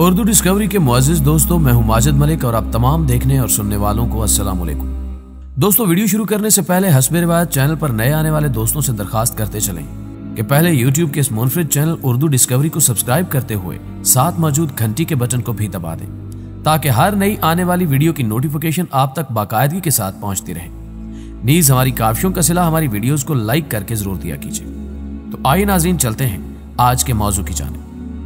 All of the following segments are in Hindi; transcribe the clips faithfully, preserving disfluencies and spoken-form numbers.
उर्दू डिस्कवरी के मुअज़्ज़िज़ दोस्तों, मैं हूं माजिद मलिक और आप तमाम देखने और सुनने वालों को अस्सलाम वालेकुम। दोस्तों, वीडियो शुरू करने से पहले हस्बे रिवायत चैनल पर नए आने वाले दोस्तों से दरखास्त करते चलें कि पहले यूट्यूब के इस मुनफरिद चैनल उर्दू डिस्कवरी को सब्सक्राइब करते हुए साथ मौजूद घंटी के बटन को भी दबा दें ताकि हर नई आने वाली वीडियो की नोटिफिकेशन आप तक बाकायदगी के साथ पहुंचती रहे। नीज हमारी काविशों का सिला हमारी वीडियोस को लाइक करके जरूर दिया कीजिए। तो आइए नाज़रीन, चलते हैं आज के मौजू की जानिब।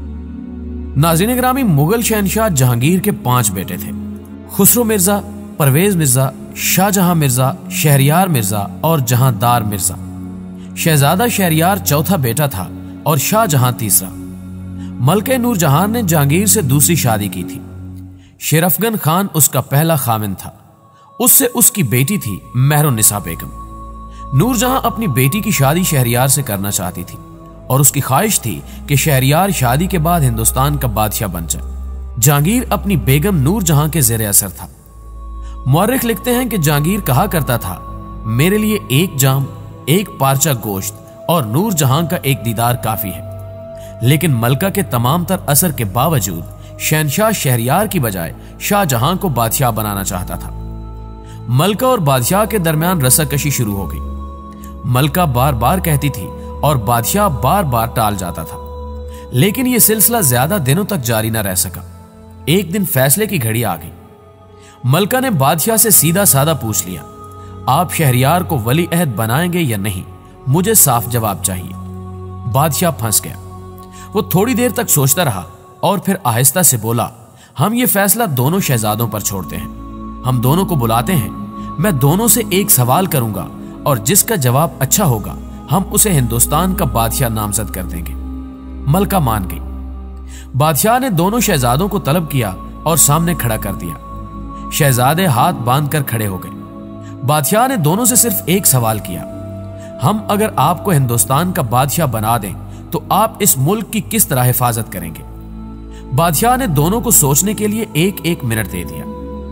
नाज़रीन गिरामी, मुगल शहनशाह जहांगीर के पांच बेटे थे। खुसरो मिर्जा, परवेज मिर्जा, शाहजहां मिर्जा, शहरयार मिर्जा और जहांदार मिर्जा। शहजादा शहरयार चौथा बेटा था और शाहजहां तीसरा। मलके नूर जहान ने जहांगीर से दूसरी शादी की थी। शेरफगन खान उसका पहला खामिन था। उससे उसकी बेटी थी मेहरुन्निसा बेगम। नूरजहां अपनी बेटी की शादी शहरयार से करना चाहती थी और उसकी ख्वाहिश थी कि शहरयार शादी के बाद हिंदुस्तान का बादशाह बन जाए। जहांगीर अपनी बेगम नूरजहां के जेर असर था। मुअर्रिख लिखते हैं कि जहांगीर कहा करता था, मेरे लिए एक जाम, एक पारचा गोश्त और नूरजहां का एक दीदार काफी है। लेकिन मलका के तमाम तर असर के बावजूद शहनशाह शहरयार की बजाय शाहजहां को बादशाह बनाना चाहता था। मलका और बादशाह के दरमियान रस्साकशी शुरू हो गई। मलका बार बार कहती थी और बादशाह बार बार टाल जाता था, लेकिन यह सिलसिला ज्यादा दिनों तक जारी न रह सका। एक दिन फैसले की घड़ी आ गई। मलका ने बादशाह से सीधा साधा पूछ लिया, आप शहरयार को वली अहद बनाएंगे या नहीं? मुझे साफ जवाब चाहिए। बादशाह फंस गया। वो थोड़ी देर तक सोचता रहा और फिर आहिस्ता से बोला, हम ये फैसला दोनों शहजादों पर छोड़ते हैं। हम दोनों को बुलाते हैं। मैं दोनों से एक सवाल करूंगा और जिसका जवाब अच्छा होगा हम उसे हिंदुस्तान का बादशाह नामजद कर देंगे। मलका मान गई। बादशाह ने दोनों शहजादों को तलब किया और सामने खड़ा कर दिया। शहजादे हाथ बांधकर खड़े हो गए। बादशाह ने दोनों से सिर्फ एक सवाल किया, हम अगर आपको हिंदुस्तान का बादशाह बना दें तो आप इस मुल्क की किस तरह हिफाजत करेंगे? बादशाह ने दोनों को सोचने के लिए एक एक मिनट दे दिया।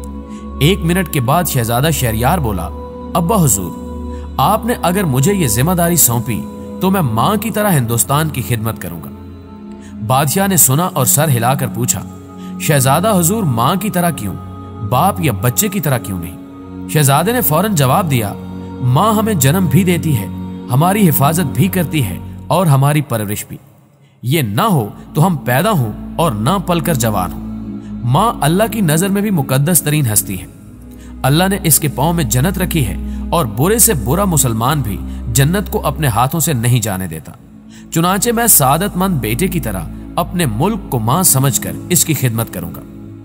एक मिनट के बाद शहजादा शहरयार बोला, अब्बा हुजूर, आपने अगर मुझे यह जिम्मेदारी सौंपी तो मैं मां की तरह हिंदुस्तान की खिदमत करूंगा। बादशाह ने सुना और सर हिलाकर पूछा, शहजादा हुजूर, मां की तरह क्यों? बाप या बच्चे की तरह क्यों नहीं? शहजादे ने फौरन जवाब दिया, मां हमें जन्म भी देती है, हमारी हिफाजत भी करती है और हमारी परवरिश भी। ये ना हो तो हम पैदा हों और ना पलकर जवान हों। मां अल्लाह की नजर में भी मुकद्दस तरीन हस्ती है। अल्लाह ने इसके पांव में जन्नत रखी है और बुरे से बुरा मुसलमान भी जन्नत को अपने हाथों से नहीं जाने देता। चुनाचे मैं सादतमंद बेटे की तरह अपने मुल्क को मां समझकर इसकी खिदमत करूंगा।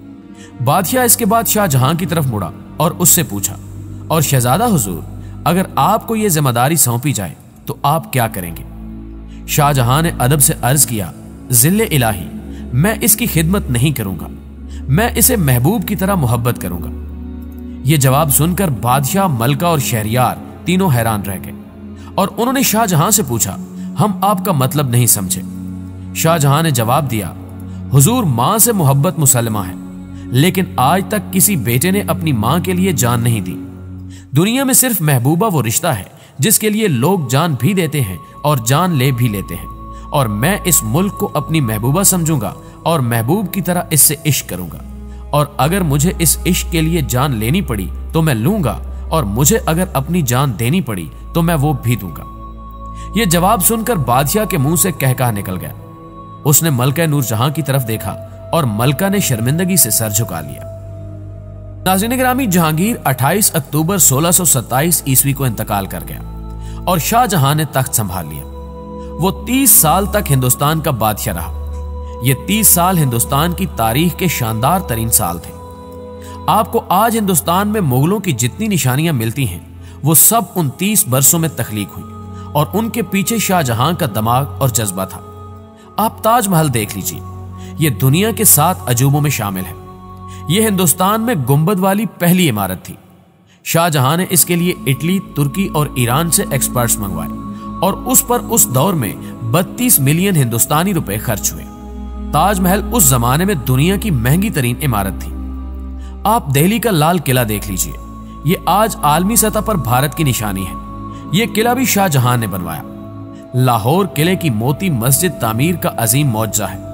बादशाह इसके बाद शाहजहां की तरफ मुड़ा और उससे पूछा, और शहजादा हुजूर, अगर आपको यह जिम्मेदारी सौंपी जाए तो आप क्या करेंगे? शाहजहां ने अदब से अर्ज किया, जिल्ले इलाही, मैं इसकी खिदमत नहीं करूंगा, मैं इसे महबूब की तरह मोहब्बत करूंगा। यह जवाब सुनकर बादशाह, मलका और शहरयार तीनों हैरान रह गए और उन्होंने शाहजहां से पूछा, हम आपका मतलब नहीं समझे। शाहजहां ने जवाब दिया, हुजूर, मां से मोहब्बत मुसलमा है, लेकिन आज तक किसी बेटे ने अपनी मां के लिए जान नहीं दी। दुनिया में सिर्फ महबूबा वो रिश्ता है जिसके लिए लोग जान भी देते हैं और जान ले भी लेते हैं, और मैं इस मुल्क को अपनी महबूबा समझूंगा और महबूब की तरह इससे इश्क करूंगा, और अगर मुझे इस इश्क के लिए जान लेनी पड़ी तो मैं लूंगा, और मुझे अगर अपनी जान देनी पड़ी तो मैं वो भी दूंगा। यह जवाब सुनकर बादशाह के मुंह से कहका निकल गया। उसने मलका नूरजहां की तरफ देखा और मलका ने शर्मिंदगी से सर झुका लिया। नाज़रीन गिरामी, जहांगीर अट्ठाईस अक्टूबर सोलह सौ सत्ताईस ईस्वी को इंतकाल कर गया और शाहजहां ने तख्त संभाल लिया। वो तीस साल तक हिंदुस्तान का बादशाह रहा। ये तीस साल हिंदुस्तान की तारीख के शानदार तरीन साल थे। आपको आज हिंदुस्तान में मुगलों की जितनी निशानियां मिलती हैं वो सब उन तीस बरसों में तख्लीक हुई और उनके पीछे शाहजहां का दिमाग और जज्बा था। आप ताजमहल देख लीजिए, यह दुनिया के सात अजूबों में शामिल है। यह हिंदुस्तान में गुंबद वाली पहली इमारत थी। शाहजहां ने इसके लिए इटली, तुर्की और ईरान से एक्सपर्ट्स मंगवाए और उस पर उस दौर में बत्तीस मिलियन हिंदुस्तानी रुपए खर्च हुए। ताजमहल उस जमाने में दुनिया की महंगी तरीन इमारत थी। आप दिल्ली का लाल किला देख लीजिए, यह आज आलमी सतह पर भारत की निशानी है। यह किला भी शाहजहां ने बनवाया। लाहौर किले की मोती मस्जिद तामीर का अजीम मौजज़ा है।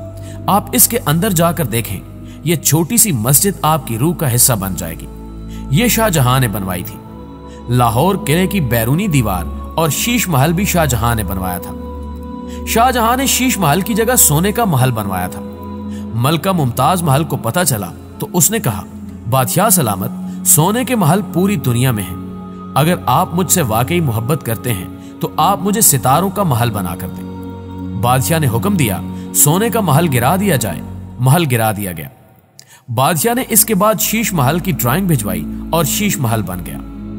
आप इसके अंदर जाकर देखें, यह छोटी सी मस्जिद आपकी रूह का हिस्सा बन जाएगी। ये शाहजहां ने बनवाई थी। लाहौर किले की बैरूनी दीवार और शीश महल भी शाहजहां ने बनवाया था। शाहजहां ने शीश महल की जगह सोने का महल बनवाया था। मलका मुमताज महल को पता चला तो उसने कहा, बादशाह सलामत, सोने के महल पूरी दुनिया में हैं। अगर आप मुझसे वाकई मोहब्बत करते हैं तो आप मुझे सितारों का महल बना कर दें। बादशाह ने हुक्म दिया, सोने का महल गिरा दिया जाए। महल गिरा दिया गया। बादशाह ने इसके बाद शीश महल की ड्राइंग भिजवाई और शीश महल बन गया।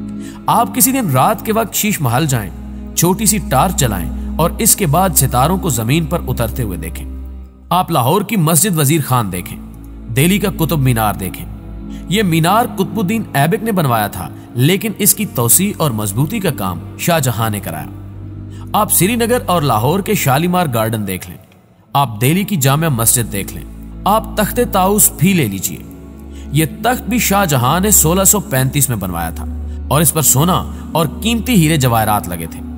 आप किसी दिन रात के वक्त शीश महल जाएं, छोटी सी टार्च जलाएं और इसके बाद सितारों को जमीन पर उतरते हुए देखें। आप लाहौर की मस्जिद वजीर खान देखें, दिल्ली का कुतुब मीनार देखें। यह मीनार कुतुबुद्दीन ऐबक ने बनवाया था, लेकिन इसकी तौसी और मजबूती का काम शाहजहां ने कराया। आप श्रीनगर और लाहौर के शालीमार गार्डन देख लें, आप दिल्ली की जामिया मस्जिद देख लें, आप तख्ते ताउस भी ले लीजिए। यह तख्त भी शाहजहां ने सोलह सौ पैंतीस में बनवाया था और इस पर सोना और कीमती हीरे जवाहरात लगे थे।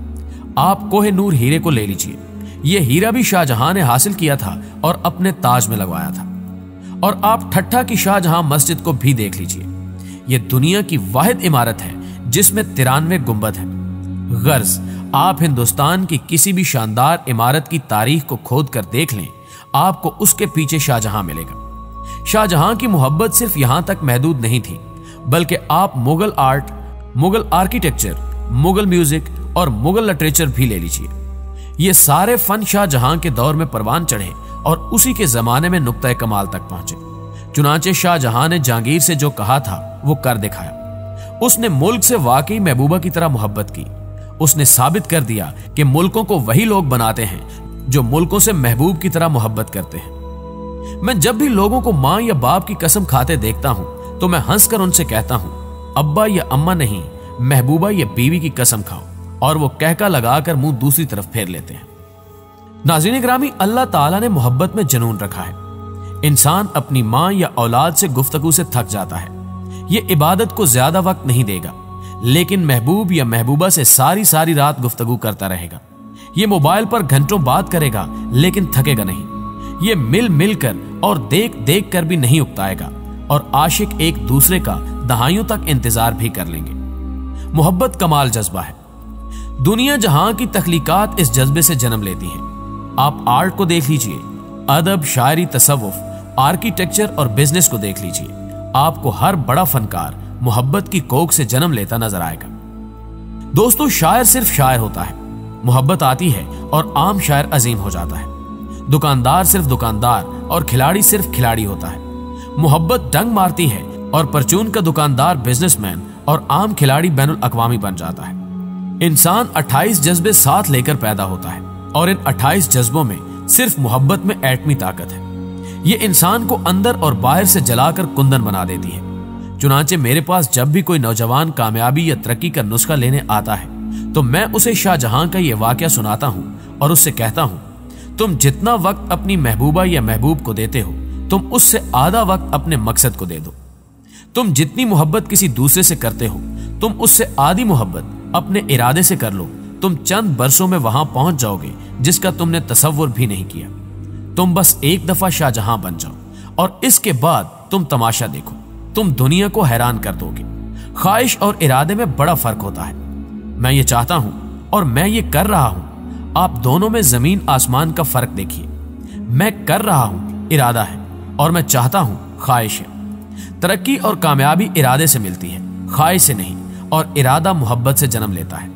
आप कोहे नूर हीरे को ले लीजिए। यह हीरा भी शाहजहां ने हासिल किया था और अपने ताज में लगवाया था। और आप ठट्ठा की शाहजहां मस्जिद को भी देख लीजिए। यह दुनिया की वाहिद इमारत है जिसमें तिरानवे गुंबद हैं। गर्ज आप हिंदुस्तान की किसी भी शानदार इमारत की तारीख को खोद कर देख लें, आपको उसके पीछे शाहजहां मिलेगा। शाहजहां की मोहब्बत सिर्फ यहां तक महदूद नहीं थी, बल्कि आप Mughal art, Mughal architecture, Mughal music और मुगल लिटरेचर भी ले लीजिए। ये सारे फन शाहजहां के दौर में परवान चढ़े और उसी के जमाने में नुक्ता कमाल तक पहुंचे। चुनाचे शाहजहां ने जहांगीर से जो कहा था वो कर दिखाया। उसने मुल्क से वाकई महबूबा की तरह मोहब्बत की। उसने साबित कर दिया कि मुल्कों को वही लोग बनाते हैं जो मुल्कों से महबूब की तरह मोहब्बत करते हैं। मैं जब भी लोगों को मां या बाप की कसम खाते देखता हूं तो मैं हंसकर उनसे कहता हूं, अब्बा या अम्मा नहीं, महबूबा या बीवी की कसम खाओ, और वो कहका लगाकर मुंह दूसरी तरफ फेर लेते हैं। नाज़रीन ग्रामी, अल्लाह ताला ने मोहब्बत में जुनून रखा है। इंसान अपनी मां या औलाद से गुफ्तगू से थक जाता है। ये इबादत को ज्यादा वक्त नहीं देगा, लेकिन महबूब या महबूबा से सारी सारी रात गुफ्तगू करता रहेगा। ये मोबाइल पर घंटों बात करेगा, लेकिन थकेगा नहीं। ये मिल मिल कर और देख देख कर भी नहीं उकताएगा, और आशिक एक दूसरे का दहाइयों तक इंतजार भी कर लेंगे। मोहब्बत कमाल जज्बा है। दुनिया जहां की तख्लीकात इस जज्बे से जन्म लेती है। आप आर्ट को देख लीजिए, अदब, शायरी, तसव्वुफ, आर्किटेक्चर और बिजनेस को देख लीजिए। आपको हर बड़ा फनकार मोहब्बत की कोख से जन्म लेता नजर आएगा। दोस्तों, शायर सिर्फ शायर होता है, मोहब्बत आती है और आम शायर अजीम हो जाता है। दुकानदार सिर्फ दुकानदार और खिलाड़ी सिर्फ खिलाड़ी होता है। मोहब्बत डंग मारती है और परचून का दुकानदार बिजनेसमैन और आम खिलाड़ी बैनुल अक़वामी बन जाता है। इंसान अट्ठाईस जज्बे साथ लेकर पैदा होता है और इन अट्ठाईस जज्बों में सिर्फ मोहब्बत में एटमी ताकत है। ये इंसान को अंदर और बाहर से जलाकर कुंदन बना देती है। चुनांचे मेरे पास जब भी कोई नौजवान कामयाबी या तरक्की का नुस्खा लेने आता है तो मैं उसे शाहजहां का ये वाकया सुनाता हूं और उससे कहता हूं, तुम जितना वक्त अपनी महबूबा या महबूब को देते हो, तुम उससे आधा वक्त अपने मकसद को दे दो। तुम जितनी मोहब्बत किसी दूसरे से करते हो, तुम उससे आधी मोहब्बत अपने इरादे से कर लो। तुम चंद बरसों में वहां पहुंच जाओगे जिसका तुमने तसव्वुर भी नहीं किया। तुम बस एक दफा शाहजहां बन जाओ और इसके बाद तुम तमाशा देखो, तुम दुनिया को हैरान कर दोगे। ख्वाहिश और इरादे में बड़ा फर्क होता है। मैं ये चाहता हूं और मैं ये कर रहा हूं। आप दोनों में जमीन आसमान का फर्क देखिए। मैं कर रहा हूं इरादा है और मैं चाहता हूं ख्वाहिश है। तरक्की और कामयाबी इरादे से मिलती है, ख्वाहिश से नहीं, और इरादा मोहब्बत से जन्म लेता है।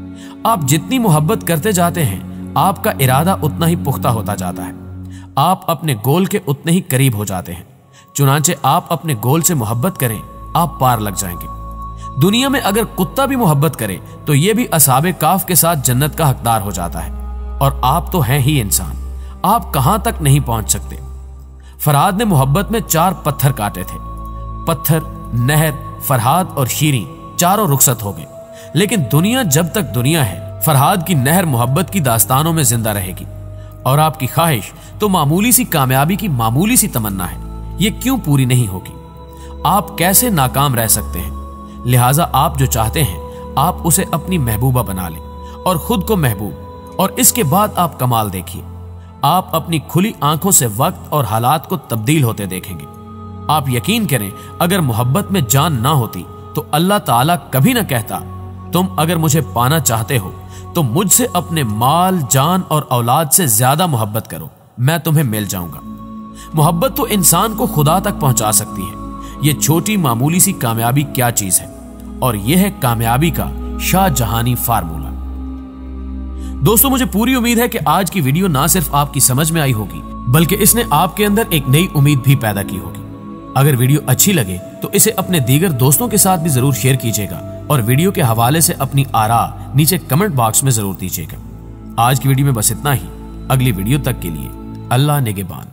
आप जितनी मोहब्बत करते जाते हैं, आपका इरादा उतना ही पुख्ता होता जाता है। आप अपने गोल के उतने ही करीब हो जाते हैं। चुनांचे आप अपने गोल से मोहब्बत करें, आप पार लग जाएंगे। दुनिया में अगर कुत्ता भी मोहब्बत करे तो यह भी असहाबे काफ के साथ जन्नत का हकदार हो जाता है। और आप तो हैं ही इंसान, आप कहां तक नहीं पहुंच सकते। फरहाद ने मोहब्बत में चार पत्थर काटे थे। पत्थर, नहर, फरहाद और शीरी चारों रुखसत हो गए। लेकिन दुनिया जब तक दुनिया है, फरहाद की नहर मोहब्बत की दास्तानों में जिंदा रहेगी। और आपकी ख्वाहिश तो मामूली सी कामयाबी की मामूली सी तमन्ना है, ये क्यों पूरी नहीं होगी? आप कैसे नाकाम रह सकते हैं? लिहाजा आप जो चाहते हैं, आप उसे अपनी महबूबा बना लें और खुद को महबूब, और इसके बाद आप कमाल देखिए। आप अपनी खुली आंखों से वक्त और हालात को तब्दील होते देखेंगे। आप यकीन करें, अगर मोहब्बत में जान ना होती तो अल्लाह ताला कभी ना कहता, तुम अगर मुझे पाना चाहते हो तो मुझसे अपने माल, जान और औलाद से ज्यादा मोहब्बत करो, मैं तुम्हें मिल जाऊंगा। मोहब्बत तो इंसान को खुदा तक पहुंचा सकती है। यह छोटी मामूली सी कामयाबी क्या चीज है, और यह है कामयाबी का शाहजहानी फार्मूला। दोस्तों, मुझे पूरी उम्मीद है कि आज की वीडियो ना सिर्फ आपकी समझ में आई होगी, बल्कि इसने आपके अंदर एक नई उम्मीद भी पैदा की होगी। अगर वीडियो अच्छी लगे तो इसे अपने दीगर दोस्तों के साथ भी जरूर शेयर कीजिएगा और वीडियो के हवाले से अपनी आरा नीचे कमेंट बॉक्स में जरूर दीजिएगा। आज की वीडियो में बस इतना ही। अगली वीडियो तक के लिए अल्लाह निगहबान।